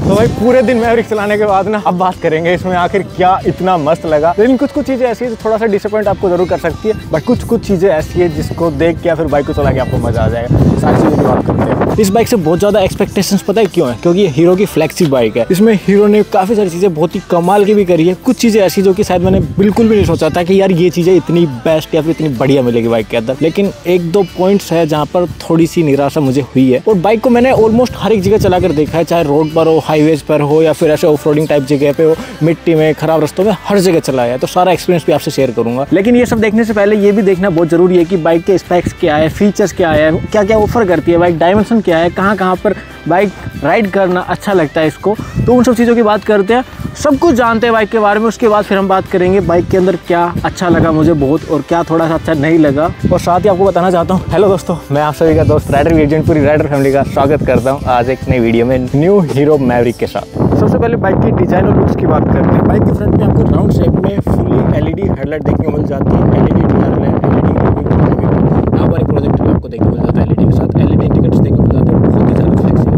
तो भाई पूरे दिन मैवरिक चलाने के बाद ना अब बात करेंगे इसमें आखिर क्या इतना मस्त लगा। लेकिन कुछ चीज़ें ऐसी है जो थोड़ा सा डिसअपॉइंट आपको जरूर कर सकती है, बट कुछ चीज़ें ऐसी है जिसको देख के या फिर बाइक को चला के आपको मजा आ जाएगा। सारी चीज़ों की बात करते हैं। इस बाइक से बहुत ज़्यादा एक्सपेक्टेशंस पता है क्यों है? क्योंकि ये हीरो की फ्लैगशिप बाइक है। इसमें हीरो ने काफ़ी सारी चीज़ें बहुत ही कमाल की भी करी है। कुछ चीज़ें ऐसी जो कि शायद मैंने बिल्कुल भी नहीं सोचा था कि यार ये चीज़ें इतनी बेस्ट या फिर इतनी बढ़िया मिलेगी बाइक के अंदर। लेकिन एक दो पॉइंट्स है जहाँ पर थोड़ी सी निराशा मुझे हुई है। और बाइक को मैंने ऑलमोस्ट हर एक जगह चला कर देखा है, चाहे रोड पर हो, हाईवेज पर हो, या फिर ऐसे ऑफ रोडिंग टाइप जगह पे हो, मिट्टी में, खराब रास्तों में, हर जगह चलाया है। तो सारा एक्सपीरियंस भी आपसे शेयर करूंगा। लेकिन ये सब देखने से पहले ये भी देखना बहुत जरूरी है कि बाइक के स्पेक्स क्या है, फीचर्स क्या है, क्या क्या ऑफर करती है बाइक, डायमेंशन क्या है, कहाँ पर बाइक राइड करना अच्छा लगता है इसको। तो उन सब चीज़ों की बात करते हैं, सब कुछ जानते हैं बाइक के बारे में। उसके बाद फिर हम बात करेंगे बाइक के अंदर क्या अच्छा लगा मुझे बहुत और क्या थोड़ा सा अच्छा नहीं लगा। और साथ ही आपको बताना चाहता हूँ, हेलो दोस्तों, मैं आप सभी का दोस्त राइडर एजेंट पूरी राइडर फैमिली का स्वागत करता हूँ आज एक नई वीडियो में न्यू हीरो मैवरिक के साथ। सबसे पहले बाइक की डिजाइन और लुक्स की बात करते हैं। बाइक के फ्रंट में आपको राउंड शेप में फुली एलईडी हेडलाइट देखने को मिल जाती है। एलईडी डीआरएल है, एलईडी यहाँ पर एक प्रोजेक्टर भी आपको देखने को मिल जाता है एलईडी के साथ। एलईडी इंडिकेटर्स देखने को मिल जाते हैं, बहुत ही ज़्यादा फ्लेक्सिबल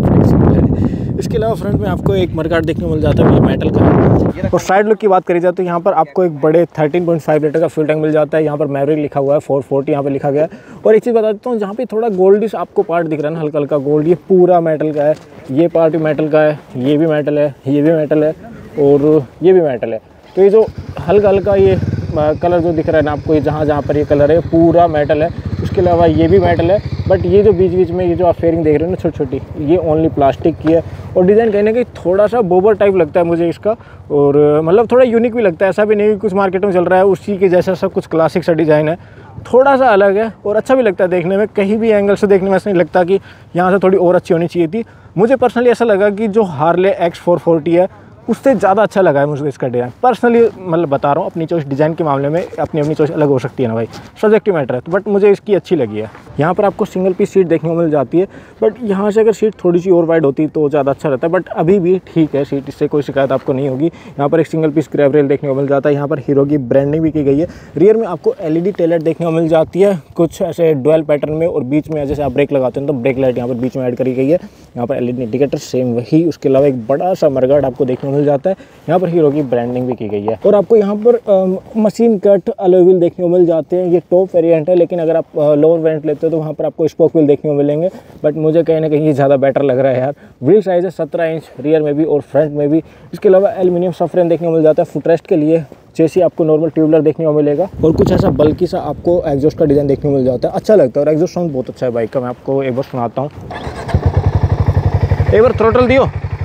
है। इसके अलावा फ्रंट में आपको एक मडगार्ड देखने को मिल जाता है, ये मेटल का है। और साइड लुक की बात करी जाए तो यहाँ पर आपको एक बड़े 13.5 लीटर का फ्यूल टैंक मिल जाता है। यहाँ पर मैवरिक लिखा हुआ है, 440 यहाँ पर लिखा गया है। और एक चीज़ बता देता हूँ, जहाँ पे थोड़ा गोल्डिश आपको पार्ट दिख रहा है ना, हल्का हल्का गोल्ड, ये पूरा मेटल का है। ये पार्ट भी मेटल का है, ये भी मेटल है, ये भी मेटल है और ये भी मेटल है। तो ये जो हल्का हल्का ये कलर जो दिख रहा है ना आपको, ये जहाँ पर ये कलर है पूरा मेटल है। उसके अलावा ये भी मेटल है, बट ये जो बीच में ये जो आप फेयरिंग देख रहे हो ना छोटी छोटी, ये ओनली प्लास्टिक की है। और डिज़ाइन कहीं ना कहीं थोड़ा सा बोबर टाइप लगता है मुझे इसका, और मतलब थोड़ा यूनिक भी लगता है। ऐसा भी नहीं कि कुछ मार्केट में चल रहा है उसी के जैसा सब कुछ क्लासिक सा डिज़ाइन है, थोड़ा सा अलग है और अच्छा भी लगता है देखने में। कहीं भी एंगल से देखने में ऐसा नहीं लगता कि यहाँ से थोड़ी और अच्छी होनी चाहिए थी। मुझे पर्सनली ऐसा लगा कि जो हार्ले X440 है उससे ज़्यादा अच्छा लगा है मुझे इसका डिज़ाइन। पर्सनली मतलब बता रहा हूँ, अपनी चॉइस डिज़ाइन के मामले में अपनी चॉइस अलग हो सकती है ना भाई, सब्जेक्टिव मैटर है। तो बट मुझे इसकी अच्छी लगी है। यहाँ पर आपको सिंगल पीस सीट देखने को मिल जाती है, बट यहाँ से अगर सीट थोड़ी सी और वाइड होती तो ज़्यादा अच्छा रहता है। बट अभी भी ठीक है सीट, इससे कोई शिकायत आपको नहीं होगी। यहाँ पर एक सिंगल पीस ग्रैब रेल देखने को मिल जाता है। यहाँ पर हीरो की ब्रांडिंग भी की गई है। रियर में आपको एलईडी टेल लाइट देखने को मिल जाती है, कुछ ऐसे डुअल पैटर्न में, और बीच में जैसे आप ब्रेक लगाते हैं तो ब्रेक लाइट यहाँ पर बीच में ऐड करी गई है। यहाँ पर एलईडी इंडिकेटर सेम वही। उसके अलावा एक बड़ा सा मडगार्ड आपको देखने को मिल जाता है। यहाँ पर हीरो की ब्रांडिंग भी की गई है। और आपको यहाँ पर मशीन कट अलॉय व्हील देखने को मिल जाते हैं। ये टॉप वेरिएंट है, लेकिन अगर आप लोअर वेरिएंट लेते हो तो वहाँ पर आपको स्पोक व्हील देखने को मिलेंगे। बट मुझे कहीं ना कहीं ये ज़्यादा बेटर लग रहा है यार। व्हील साइज़ है 17 इंच रियर में भी और फ्रंट में भी। इसके अलावा एल्यूमिनियम सबफ्रेम देखने को मिल जाता है। फुटरेस्ट के लिए चेसी आपको नॉर्मल ट्यूबलर देखने को मिलेगा और कुछ ऐसा बल्कि सा आपको एग्जॉस्ट का डिज़ाइन देखने को मिल जाता है। अच्छा लगता है और एग्जॉस्ट साउंड बहुत अच्छा है बाइक का। मैं आपको एक बार सुनाता हूँ, एक बार थ्रोटल दियो।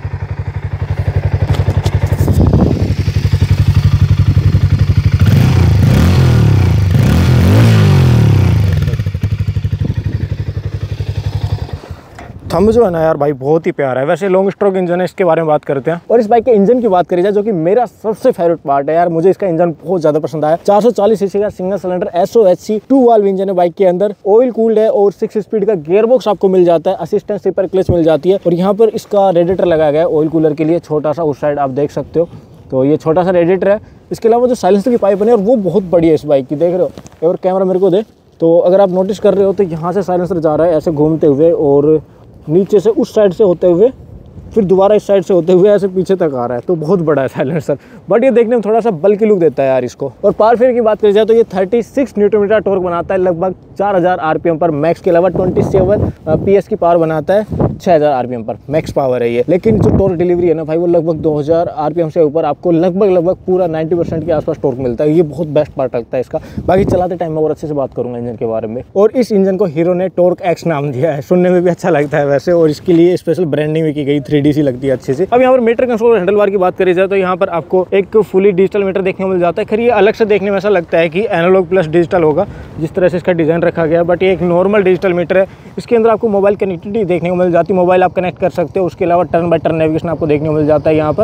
थंब जो है ना यार भाई बहुत ही प्यारा है। वैसे लॉन्ग स्ट्रोक इंजन है, इसके बारे में बात करते हैं। और इस बाइक के इंजन की बात करी जाए जो कि मेरा सबसे फेवरेट पार्ट है यार, मुझे इसका इंजन बहुत ज्यादा पसंद आया। 440 सीसी का single cylinder SOHC 2 valve engine है बाइक के अंदर। ऑयल कूल्ड है और 6 स्पीड का गियर बॉक्स आपको मिल जाता है। असिस्टेंट स्लीपर क्लच मिल जाती है। और यहाँ पर इसका रेडिएटर लगाया गया है ऑयल कूलर के लिए, छोटा सा, उस साइड आप देख सकते हो। तो ये छोटा सा रेडिएटर है। इसके अलावा जो साइलेंसर की पाइप बनी है और वो बहुत बड़ी है इस बाइक की, देख रहे हो। और कैमरा मेरे को दे, तो अगर आप नोटिस कर रहे हो तो यहाँ से साइलेंसर जा रहा है ऐसे घूमते हुए, और नीचे से उस साइड से होते हुए फिर दोबारा इस साइड से होते हुए ऐसे पीछे तक आ रहा है। तो बहुत बड़ा है साइलेंसर, बट ये देखने में थोड़ा सा बल्कि लुक देता है यार इसको। और पावर फेयर की बात करी जाए तो ये 36 न्यूटन टॉर्क बनाता है लगभग 4000 RPM पर मैक्स। के अलावा 27 PS की पावर बनाता है 6000 RPM पर मैक्स पावर है ये। लेकिन जो टॉर्क डिलीवरी है ना भाई, वो लगभग 2000 RPM से ऊपर आपको लगभग पूरा 90% के आसपास टॉर्क मिलता है। ये बहुत बेस्ट पार्ट लगता है इसका। बाकी चलाते टाइम मैं और अच्छे से बात करूंगा इंजन के बारे में। और इस इंजन को हीरो ने टॉर्क X नाम दिया है, सुनने में भी अच्छा लगता है वैसे। और इसके लिए स्पेशल ब्रांडिंग भी की गई, 3D सी लगती है अच्छे से। अब यहाँ पर मीटर कंट्रोल और हैंडल बार की बात करी जाए तो यहाँ पर आपको एक फुली डिजिटल मीटर देखने को मिल जाता है। खैर ये अलग से देखने में ऐसा लगता है कि एनालॉग प्लस डिजिटल होगा जिस तरह से इसका डिजाइन रखा गया है, बट ये एक नॉर्मल डिजिटल मीटर है। इसके अंदर आपको मोबाइल कनेक्टिविटी देखने को मिल जाती है, मोबाइल आप कनेक्ट कर सकते हो। उसके अलावा टर्न बाय टर्न नेविगेशन आपको देखने को मिल जाता है यहाँ पर।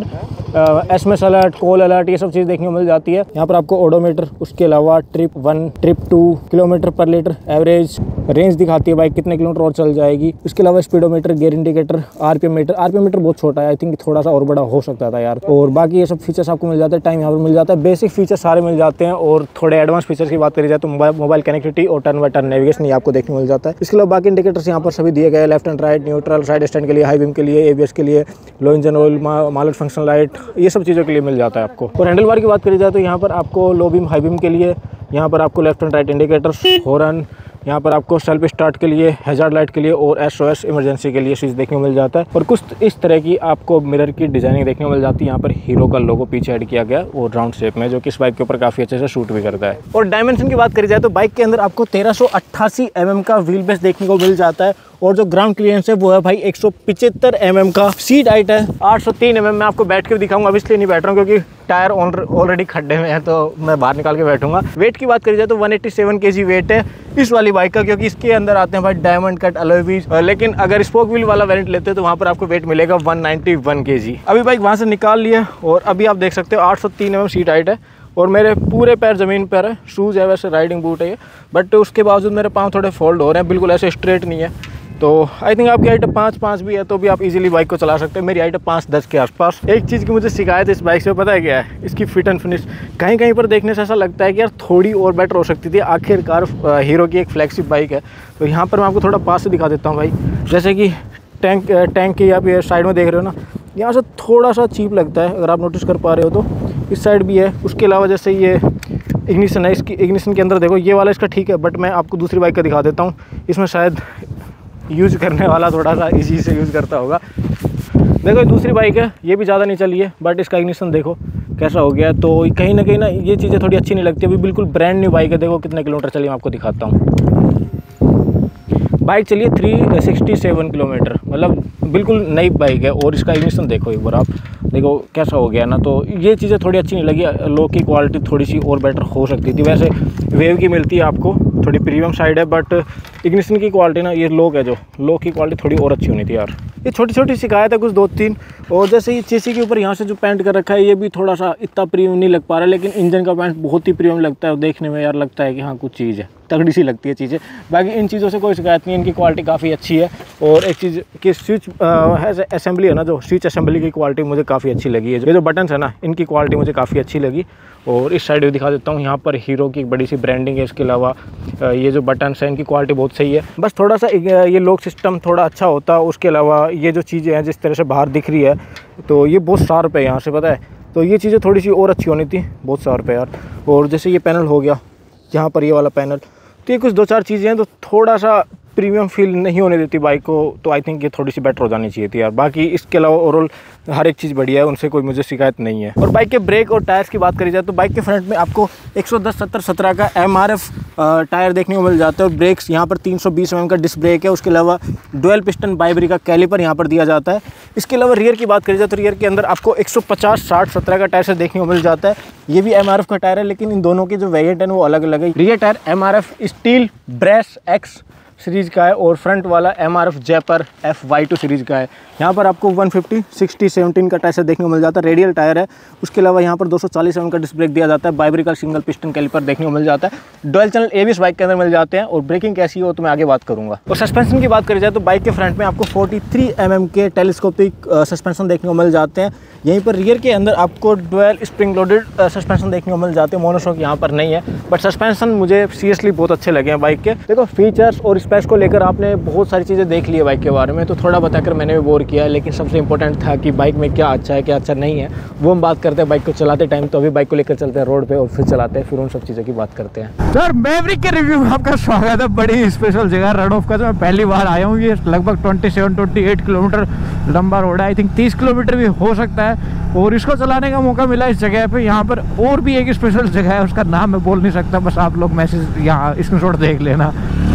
SMS अलर्ट, कॉल अलर्ट, ये सब चीज़ देखने को मिल जाती है। यहाँ पर आपको ओडोमीटर, उसके अलावा ट्रिप 1, ट्रिप 2, किलोमीटर पर लीटर, एवरेज, रेंज दिखाती है बाइक कितने किलोमीटर और चल जाएगी। इसके अलावा speedometer, gear indicator, RPM meter. RPM meter बहुत छोटा है, आई थिंक थोड़ा सा और बड़ा हो सकता था यार। और बाकी ये सब फीचर्स आपको मिल जाते हैं। टाइम यहाँ पर मिल जाता है, बेसिक फीचर्स सारे मिल जाते हैं। और थोड़े एडवांस फीचर्स की बात करी जाए तो मोबाइल कनेक्टिविटी और टर्न बाय टर्न नेविगेशन ये आपको देखने को मिल जाता है। इसके अलावा बाकी इंडिकेटर्स यहाँ पर सभी दिए गए, left and right, neutral, side stand के लिए, हाई बीम के लिए, ABS के लिए, low engine oil, mileage function light, ये सब चीज़ों के लिए मिल जाता है आपको। और हैंडल बार की बात करी जाए तो यहाँ पर आपको लो बीम, हाई बीम के लिए, यहाँ पर आपको left and right indicators, horn, यहाँ पर आपको सेल्फ स्टार्ट के लिए, हैजार्ड लाइट के लिए और SOS इमरजेंसी के लिए चीज़ देखने को मिल जाता है। और कुछ इस तरह की आपको मिरर की डिज़ाइनिंग देखने को मिल जाती है। यहाँ पर हीरो का लोगो पीछे ऐड किया गया और राउंड शेप में, जो कि इस बाइक के ऊपर काफ़ी अच्छे से शूट भी करता है। और डायमेंशन की बात करी जाए तो बाइक के अंदर आपको 1388 mm का व्हील बेस देखने को मिल जाता है। और जो ग्राउंड क्लियरेंस है वो है भाई 175 mm का। सीट हाइट है 803 mm। मैं आपको बैठ के भी दिखाऊंगा, अब इसलिए नहीं बैठ रहा हूँ क्योंकि टायर ऑलरेडी खड्डे में है, तो मैं बाहर निकाल के बैठूंगा। वेट की बात करी जाए तो 187 kg वेट है इस वाली बाइक का, क्योंकि इसके अंदर आते हैं भाई डायमंड कट अलॉय व्हील्स। लेकिन अगर स्पोक व्हील वाला वेरिएंट लेते हैं तो वहाँ पर आपको वेट मिलेगा 191 kg। अभी बाइक वहाँ से निकाल लिया और अभी आप देख सकते हो 803 mm सीट हाइट है और मेरे पूरे पैर ज़मीन पर है। शूज़ है, वैसे राइडिंग बूट है ये, बट उसके बावजूद मेरे पाँव थोड़े फोल्ड हो रहे हैं, बिल्कुल ऐसे स्ट्रेट नहीं है। तो आई थिंक आपकी हाइट 5'5" भी है तो भी आप इजीली बाइक को चला सकते हैं। मेरी हाइट 5'10" के आसपास। एक चीज़ की मुझे शिकायत इस बाइक से पता है क्या है, इसकी फिट एंड फिनिश। कहीं कहीं पर देखने से ऐसा लगता है कि यार थोड़ी और बेटर हो सकती थी। आखिरकार हीरो की एक फ्लैगशिप बाइक है। तो यहाँ पर मैं आपको थोड़ा पास से दिखा देता हूँ भाई। जैसे कि टैंक के आप ये साइड में देख रहे हो ना, यहाँ से थोड़ा सा चीप लगता है, अगर आप नोटिस कर पा रहे हो तो। इस साइड भी है। उसके अलावा जैसे ये इग्निशन है, इसकी इग्निशन के अंदर देखो, ये वाला इसका ठीक है, बट मैं आपको दूसरी बाइक का दिखा देता हूँ। इसमें शायद यूज़ करने वाला थोड़ा सा इजी से यूज़ करता होगा। देखो दूसरी बाइक है, ये भी ज़्यादा नहीं चली है, बट इसका इग्निशन देखो कैसा हो गया। तो कहीं ना ये चीज़ें थोड़ी अच्छी नहीं लगती। अभी बिल्कुल ब्रांड न्यू बाइक है। देखो कितने किलोमीटर चली, मैं आपको दिखाता हूँ। बाइक चलिए 367 किलोमीटर, मतलब बिल्कुल नई बाइक है। और इसका इग्निशन देखो एक बार आप, देखो कैसा हो गया ना। तो ये चीज़ें थोड़ी अच्छी नहीं लगी। लो की क्वालिटी थोड़ी सी और बेटर हो सकती थी। वैसे वेव की मिलती है आपको, थोड़ी प्रीमियम साइड है, बट इग्निशन की क्वालिटी ना, ये लोक है जो, लो की क्वालिटी थोड़ी और अच्छी होनी थी यार। ये छोटी छोटी शिकायत है कुछ 2-3। और जैसे ये चेसी के ऊपर यहाँ से जो पेंट कर रखा है, ये भी थोड़ा सा इतना प्रीमियम नहीं लग पा रहा है, लेकिन इंजन का पेंट बहुत ही प्रीमियम लगता है। देखने में यार लगता है कि हाँ कुछ चीज़ है, तगड़ी सी लगती है चीज़ें। बाकी इन चीज़ों से कोई शिकायत नहीं है, इनकी क्वालिटी काफ़ी अच्छी है। और एक चीज़ कि स्विच असेंबली है ना, जो स्विच असेंबली की क्वालिटी मुझे काफ़ी अच्छी लगी है। ये जो बटन्स है ना, इनकी क्वालिटी मुझे काफ़ी अच्छी लगी। और इस साइड भी दिखा देता हूँ, यहाँ पर हीरो की एक बड़ी सी ब्रांडिंग है। इसके अलावा ये जो बटन्स हैं इनकी क्वालिटी बहुत सही है। बस थोड़ा सा ये लॉक सिस्टम थोड़ा अच्छा होता। उसके अलावा ये जो चीज़ें हैं जिस तरह से बाहर दिख रही है, तो ये बहुत शार्प है यहाँ से, पता है। तो ये चीज़ें थोड़ी सी और अच्छी होनी थी, बहुत शार्प है यार। और जैसे ये पैनल हो गया, यहाँ पर ये वाला पैनल, तो ये कुछ 2-4 चीज़ें हैं तो थोड़ा सा प्रीमियम फील नहीं होने देती बाइक को। तो आई थिंक ये थोड़ी सी बेटर हो जानी चाहिए थी यार। बाकी इसके अलावा ओवरऑल हर एक चीज़ बढ़िया है, उनसे कोई मुझे शिकायत नहीं है। और बाइक के ब्रेक और टायर्स की बात करी जाए तो बाइक के फ्रंट में आपको 110-70-17 का MRF टायर देखने को मिल जाता है। और ब्रेक्स यहाँ पर 320 mm का डिस्क ब्रेक है। उसके अलावा डुअल पिस्टन बाइबरी का कैलिपर यहाँ पर दिया जाता है। इसके अलावा रियर की बात करी जाए तो रियर के अंदर आपको 150-60-17 का टायर से देखने को मिल जाता है। ये भी MRF का टायर है, लेकिन इन दोनों के जो वेरिएंट है वो अलग अलग है। Rear tyre MRF steel brace X series का है और फ्रंट वाला MRF जयपर FY2 सीरीज़ का है। यहाँ पर आपको 150-60-17 का टायर देखने को मिल जाता है। रेडियल टायर है। उसके अलावा यहाँ पर 240 mm का डिस्क ब्रेक दिया जाता है। बाइबरी का सिंगल पिस्टन कैलिपर देखने को मिल जाता है। डुअल चैनल ABS बाइक के अंदर मिल जाते हैं। और ब्रेकिंग कैसी हो तो मैं आगे बात करूँगा। और सस्पेंशन की बात करी जाए तो बाइक के फ्रंट में आपको 43 mm के टेलीस्कोपिक सस्पेंशन देखने को मिल जाते हैं। यहीं पर रियर के अंदर आपको डुअल स्प्रिंग लोडेड सस्पेंशन देखने को मिल जाते हैं। मोनोशॉक यहाँ पर नहीं है, बट सस्पेंशन मुझे सीरियसली बहुत अच्छे लगे हैं बाइक के। देखो फीचर्स और स्पेस को लेकर आपने बहुत सारी चीज़ें देख ली है बाइक के बारे में, तो थोड़ा बताकर मैंने भी बोर किया है। लेकिन सबसे इंपॉर्टेंट था कि बाइक में क्या अच्छा है क्या अच्छा नहीं है, वो हम बात करते हैं बाइक को चलाते टाइम। तो अभी बाइक को लेकर चलते हैं रोड पे और फिर चलाते हैं, फिर उन सब चीज़ों की बात करते हैं। सर मैवरिक के रिव्यू में आपका स्वागत है। बड़ी स्पेशल जगह रन ऑफ का, तो मैं पहली बार आया हूँ। ये लगभग 27-28 किलोमीटर लंबा रोड है। आई थिंक 30 किलोमीटर भी हो सकता है। और इसको चलाने का मौका मिला इस जगह पे। यहाँ पर और भी एक स्पेशल जगह है, उसका नाम मैं बोल नहीं सकता, बस आप लोग मैसेज यहाँ स्क्रीनशॉट देख लेना।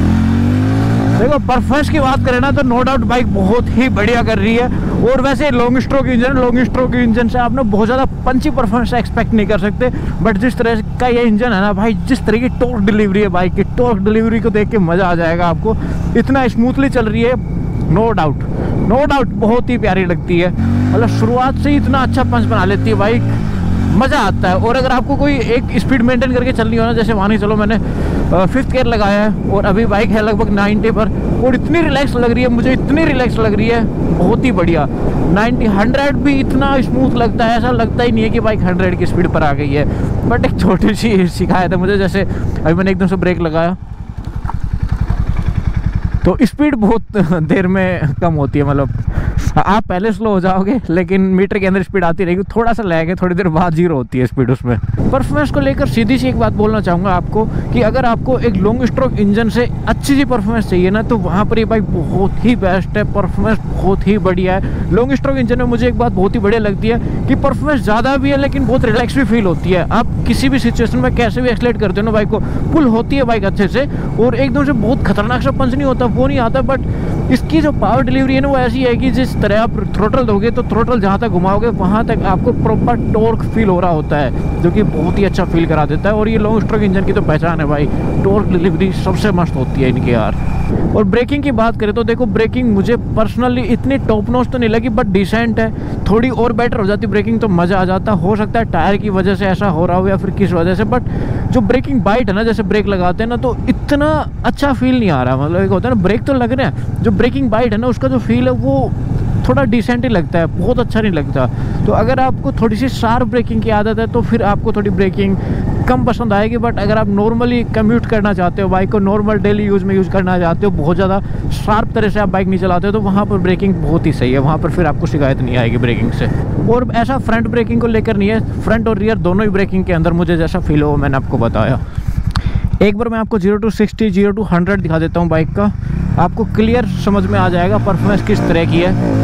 देखो परफॉर्मेंस की बात करें ना तो नो डाउट बाइक बहुत ही बढ़िया कर रही है। और वैसे लॉन्ग स्ट्रोक इंजन से आप ना बहुत ज़्यादा पंची परफॉर्मेंस एक्सपेक्ट नहीं कर सकते। बट जिस तरह का ये इंजन है ना भाई, जिस तरह की टॉर्क डिलीवरी है बाइक की, टॉर्क डिलीवरी को देख के मज़ा आ जाएगा आपको। इतना स्मूथली चल रही है। नो डाउट बहुत ही प्यारी लगती है। मतलब शुरुआत से ही इतना अच्छा पंच बना लेती है बाइक, मज़ा आता है। और अगर आपको कोई एक स्पीड मेंटेन करके चलनी हो ना, जैसे मान ही चलो मैंने 5th गियर लगाया है और अभी बाइक है लगभग 90 पर, और इतनी रिलैक्स लग रही है मुझे, इतनी रिलैक्स लग रही है, बहुत ही बढ़िया। 90 100 भी इतना स्मूथ लगता है, ऐसा लगता ही नहीं है कि बाइक 100 की स्पीड पर आ गई है। बट एक छोटी सी शिकायत है मुझे, जैसे अभी मैंने एकदम से ब्रेक लगाया तो स्पीड बहुत देर में कम होती है। मतलब आप पहले स्लो हो जाओगे लेकिन मीटर के अंदर स्पीड आती रहेगी, थोड़ा सा लैग है, थोड़ी देर बाद 0 होती है स्पीड उसमें। परफॉर्मेंस को लेकर सीधी सी एक बात बोलना चाहूँगा आपको कि अगर आपको एक लॉन्ग स्ट्रोक इंजन से अच्छी सी परफॉर्मेंस चाहिए ना, तो वहाँ पर ये बाइक बहुत ही बेस्ट है, परफॉर्मेंस बहुत ही बढ़िया है। लॉन्ग स्ट्रोक इंजन में मुझे एक बात बहुत ही बढ़िया लगती है कि परफॉर्मेंस ज़्यादा भी है लेकिन बहुत रिलैक्स भी फील होती है। आप किसी भी सिचुएशन में कैसे भी एक्सलेट करते हो ना बाइक को, पुल होती है बाइक अच्छे से, और एकदम से बहुत खतरनाक सा पंच नहीं होता, वो नहीं आता। बट इसकी जो पावर डिलीवरी है ना वो ऐसी है कि जिस तरह आप थ्रोटल दोगे तो थ्रोटल जहाँ तक घुमाओगे वहाँ तक आपको प्रॉपर टॉर्क फील हो रहा होता है, जो कि बहुत ही अच्छा फील करा देता है। और ये लॉन्ग स्ट्रोक इंजन की तो पहचान है भाई, टॉर्क डिलीवरी सबसे मस्त होती है इनकी यार। और ब्रेकिंग की बात करें तो देखो, ब्रेकिंग मुझे पर्सनली इतनी टॉप नॉच तो नहीं लगी, बट डिसेंट है। थोड़ी और बेटर हो जाती ब्रेकिंग तो मज़ा आ जाता। हो सकता है टायर की वजह से ऐसा हो रहा हो या फिर किस वजह से, बट जो ब्रेकिंग बाइट है ना, जैसे ब्रेक लगाते हैं ना तो इतना अच्छा फील नहीं आ रहा। मतलब एक होता है ना ब्रेक तो लग रहे हैं, जो ब्रेकिंग बाइट है ना उसका जो फील है वो थोड़ा डिसेंट ही लगता है, बहुत अच्छा नहीं लगता। तो अगर आपको थोड़ी सी शार्प ब्रेकिंग की आदत है तो फिर आपको थोड़ी ब्रेकिंग कम पसंद आएगी। बट अगर आप नॉर्मली कम्यूट करना चाहते हो, बाइक को नॉर्मल डेली यूज़ में यूज़ करना चाहते हो, बहुत ज़्यादा शार्प तरह से आप बाइक नहीं चलाते हो, तो वहाँ पर ब्रेकिंग बहुत ही सही है, वहाँ पर फिर आपको शिकायत नहीं आएगी ब्रेकिंग से। और ऐसा फ्रंट ब्रेकिंग को लेकर नहीं है, फ्रंट और रियर दोनों ही ब्रेकिंग के अंदर मुझे जैसा फील हो मैंने आपको बताया। एक बार मैं आपको 0 to 60 0 to 100 दिखा देता हूँ बाइक का, आपको क्लियर समझ में आ जाएगा परफॉर्मेंस किस तरह की है।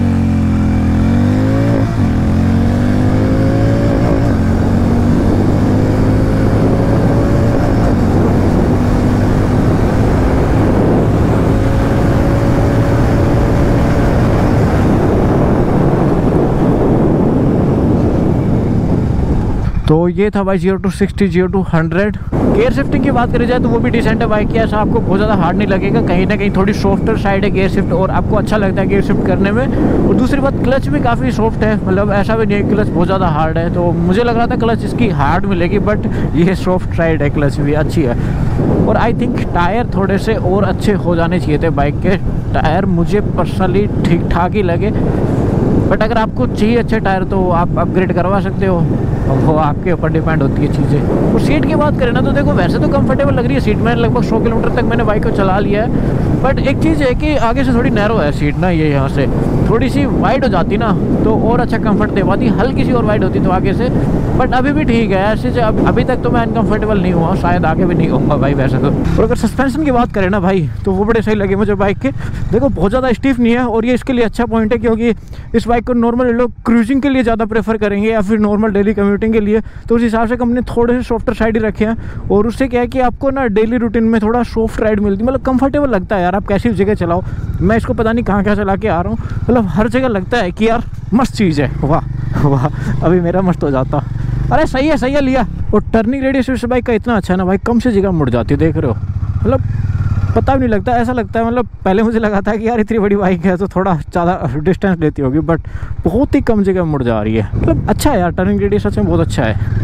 तो ये था भाई 0 to 60 0 to 100। गियर शिफ्टिंग की बात करी जाए तो वो भी डिसेंट है बाइक की, ऐसा आपको बहुत ज़्यादा हार्ड नहीं लगेगा, कहीं ना कहीं थोड़ी सॉफ्टर साइड है गियर शिफ्ट, और आपको अच्छा लगता है गियर शिफ्ट करने में। और दूसरी बात, क्लच भी काफ़ी सॉफ्ट है, मतलब ऐसा भी नहीं है क्लच बहुत ज़्यादा हार्ड है। तो मुझे लग रहा था क्लच इसकी हार्ड मिलेगी, बट ये सॉफ्ट साइड है, क्लच भी अच्छी है। और आई थिंक टायर थोड़े से और अच्छे हो जाने चाहिए थे बाइक के। टायर मुझे पर्सनली ठीक ठाक ही लगे, बट अगर आपको चाहिए अच्छे टायर तो आप अपग्रेड करवा सकते हो, वो आपके ऊपर डिपेंड होती है चीज़ें। और सीट की बात करें ना तो देखो, वैसे तो कंफर्टेबल लग रही है सीट, मैंने लगभग 100 किलोमीटर तक मैंने बाइक को चला लिया है। बट एक चीज़ है कि आगे से थोड़ी नैरो है सीट ना, ये यहाँ से थोड़ी सी वाइड हो जाती ना तो और अच्छा कंफर्ट दे पाती, हल्की सी और वाइड होती तो आगे से। बट अभी भी ठीक है ऐसे से, अभी तक तो मैं अनकंफर्टेबल नहीं हुआ, शायद आगे भी नहीं होऊंगा भाई वैसे तो। और अगर सस्पेंशन की बात करें ना भाई, तो वो बड़े सही लगे मुझे बाइक के। देखो बहुत ज़्यादा स्टीफ नहीं है, और ये इसके लिए अच्छा पॉइंट है, क्योंकि इस बाइक को नॉर्मल लोग क्रूजिंग के लिए ज़्यादा प्रेफर करेंगे या फिर नॉर्मल डेली कम्यूटिंग के लिए, तो उस हिसाब से कंपनी थोड़े से सॉफ्टर साइड ही रखे हैं। और उससे क्या है कि आपको ना डेली रूटीन में थोड़ा सॉफ्ट राइड मिलती है, मतलब कंफर्टेबल लगता है यार, आप कैसी जगह चलाओ। मैं इसको पता नहीं कहाँ चला के आ रहा हूँ, मतलब हर जगह लगता है कि यार मस्त चीज़ है, वाह वाह, अभी मेरा मस्त हो जाता। अरे सही है लिया। और टर्निंग रेडियस इस बाइक का इतना अच्छा है ना भाई, कम से जगह मुड़ जाती है, देख रहे हो, मतलब पता भी नहीं लगता। ऐसा लगता है, मतलब पहले मुझे लगा था कि यार इतनी बड़ी बाइक है तो थोड़ा ज़्यादा डिस्टेंस लेती होगी, बट बहुत ही कम जगह मुड़ जा रही है। मतलब अच्छा है यार, टर्निंग रेडियस सच में बहुत अच्छा है।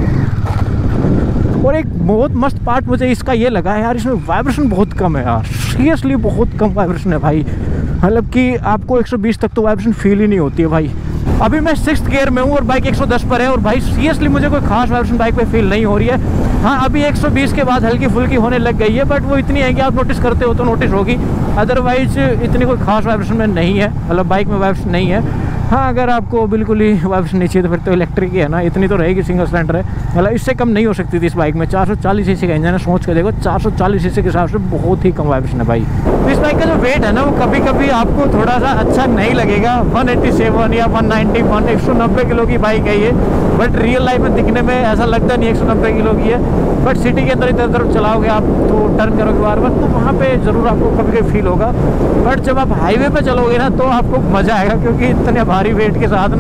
और एक बहुत मस्त पार्ट मुझे इसका ये लगा है यार, इसमें वाइब्रेशन बहुत कम है यार, सीरियसली बहुत कम वाइब्रेशन है भाई। मतलब कि आपको 120 तक तो वाइब्रेशन फील ही नहीं होती है भाई। अभी मैं 6th गियर में हूँ और बाइक 110 पर है, और भाई सीरियसली मुझे कोई खास वाइब्रेशन बाइक पे फील नहीं हो रही है। हाँ अभी 120 के बाद हल्की फुल्की होने लग गई है, बट वो इतनी है कि आप नोटिस करते हो तो नोटिस होगी, अदरवाइज इतनी कोई खास वाइब्रेशन में नहीं है, मतलब बाइक में वाइब्रेशन नहीं है। हाँ अगर आपको बिल्कुल ही वाइब्रेशन नहीं चाहिए तो फिर तो इलेक्ट्रिक ही है ना, इतनी तो रहेगी, सिंगल सिलेंडर है, मतलब इससे कम नहीं हो सकती थी इस बाइक में। 440 सीसी का इंजन है, सोच के देखो 440 सीसी के हिसाब से बहुत ही कम वाइब्रेशन है भाई। तो इस बाइक का जो वेट है ना वो कभी कभी आपको थोड़ा सा अच्छा नहीं लगेगा, 187 या 191 190 किलो की बाइक है ये, बट रियल लाइफ में दिखने में ऐसा लगता नहीं 190 किलो की है। बट सिटी के अंदर इधर उधर चलाओगे आप तो टर्न करोगे बार बार, तो वहाँ पे ज़रूर आपको कभी कभी फील होगा। बट जब आप हाईवे पे चलोगे ना तो आपको मज़ा आएगा, क्योंकि इतने भारी वेट के साथ ना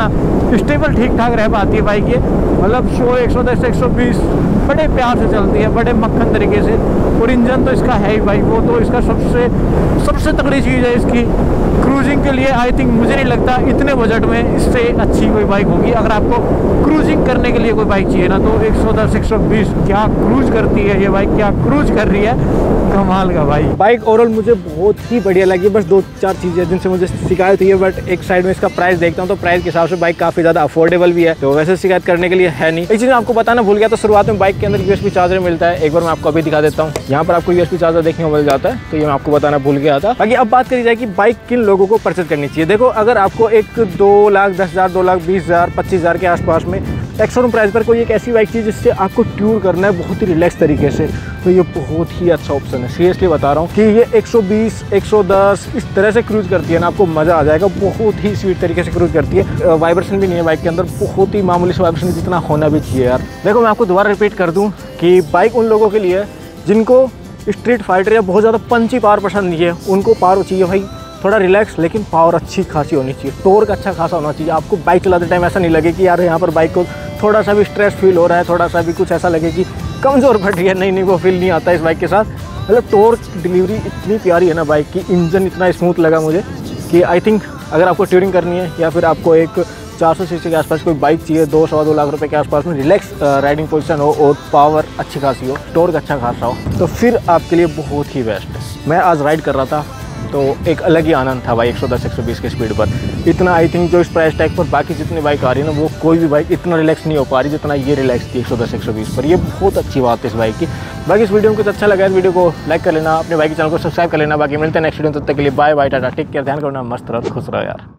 स्टेबल ठीक ठाक रह पाती है बाइक ये, मतलब 110 120 बड़े प्यार से चलती है, बड़े मक्खन तरीके से। और इंजन तो इसका है ही भाई, वो तो इसका सबसे तगड़ी चीज़ है इसकी। क्रूजिंग के लिए आई थिंक मुझे नहीं लगता इतने बजट में इससे अच्छी कोई बाइक होगी। अगर आपको क्रूजिंग करने के लिए कोई बाइक चाहिए ना, तो 110 120 क्या क्रूज करती है ये बाइक, क्या क्रूज कर रही है, कमाल का भाई। बाइक ओवरऑल मुझे बहुत ही बढ़िया लगी। बस 2-4 चीज़ें जिनसे मुझे शिकायत हुई है, बट एक साइड में इसका प्राइस देखता हूँ तो प्राइस के हिसाब से बाइक काफ़ी ज़्यादा अफोर्डेबल भी है, तो वैसे शिकायत करने के लिए है नहीं। एक चीज़ आपको बताना भूल गया, तो शुरुआत में बाइक के अंदर USB चार्जर मिलता है। एक बार मैं आपको अभी दिखा देता हूँ। यहाँ पर आपको USB चार्जर देखने को मिल जाता है, तो ये मैं आपको बताना भूल गया था। बाकी अब बात करी जाए कि बाइक किन लोगों को परचेज करनी चाहिए। देखो, अगर आपको एक 2,10,000 2,20,000 25,000 के आसपास में एक्स शोरूम प्राइस पर कोई एक ऐसी बाइक चाहिए जिससे आपको टूर करना है बहुत ही रिलैक्स तरीके से, तो ये बहुत ही अच्छा ऑप्शन है। सीरियसली बता रहा हूँ कि ये 120 110 इस तरह से क्रूज करती है ना, आपको मज़ा आ जाएगा। बहुत ही स्वीट तरीके से क्रूज करती है। वाइब्रेशन भी नहीं है बाइक के अंदर, बहुत ही मामूली से वाइब्रेशन जितना होना भी चाहिए यार। देखो, मैं आपको दोबारा रिपीट कर दूँ कि बाइक उन लोगों के लिए जिनको स्ट्रीट फाइटर या बहुत ज़्यादा पंची पावर पसंद नहीं है, उनको पावर चाहिए भाई थोड़ा रिलैक्स, लेकिन पावर अच्छी खासी होनी चाहिए, टॉर्क अच्छा खासा होना चाहिए। आपको बाइक चलाते टाइम ऐसा नहीं लगे कि यार यहाँ पर बाइक को थोड़ा सा भी स्ट्रेस फील हो रहा है, थोड़ा सा भी कुछ ऐसा लगे कि कमज़ोर फट गया। नहीं, वो फील नहीं आता इस बाइक के साथ। मतलब टॉर्क डिलीवरी इतनी प्यारी है ना बाइक की, इंजन इतना स्मूथ लगा मुझे कि आई थिंक अगर आपको टूरिंग करनी है या फिर आपको एक 400 सीसी के आसपास कोई बाइक चाहिए, 2-2.25 लाख रुपए के आसपास में, रिलैक्स राइडिंग पोजीशन हो और पावर अच्छी खासी हो, टॉर्क अच्छा खासा हो, तो फिर आपके लिए बहुत ही बेस्ट है। मैं आज राइड कर रहा था तो एक अलग ही आनंद था भाई 110 120 की स्पीड पर। इतना आई थिंक जो इस प्राइस टैग पर बाकी जितनी बाइक आ रही है ना, वो कोई भी बाइक इतना रिलैक्स नहीं हो पा रही जितना ये रिलैक्स थी 110 120 पर। ये बहुत अच्छी बात है इस बाइक की। बाकी इस वीडियो में कुछ अच्छा लगा है, वीडियो को लाइक कर लेना, अपने बाइक के चैनल को सब्सक्राइब कर लेना। बाकी मिलते हैं नेक्स्ट वीडियो, तब तक के लिए bye bye, tata, take care, ध्यान करना, मस्त रहो, खुश रहो यार।